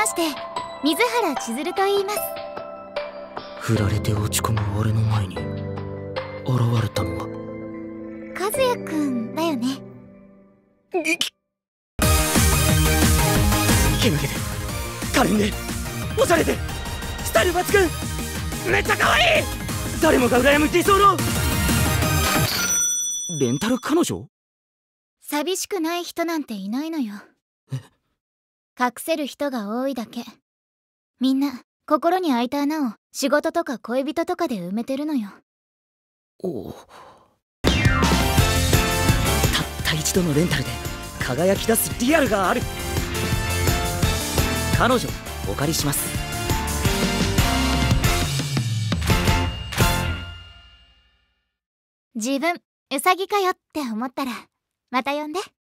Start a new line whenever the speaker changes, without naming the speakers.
して水原千鶴と言います。
振られて落ち込む俺の前に現れたのは
和也くんだよね。
けなげで可憐でおしゃれでスタイル抜群、めっちゃ可愛い、誰もが羨む理想のレンタル彼女。
寂しくない人なんていないのよ。隠せる人が多いだけ。みんな心に開いた穴を仕事とか恋人とかで埋めてるのよ。
おお、たった一度のレンタルで輝き出すリアルがある。彼女お借りします。
自分ウサギかよって思ったらまた呼んで。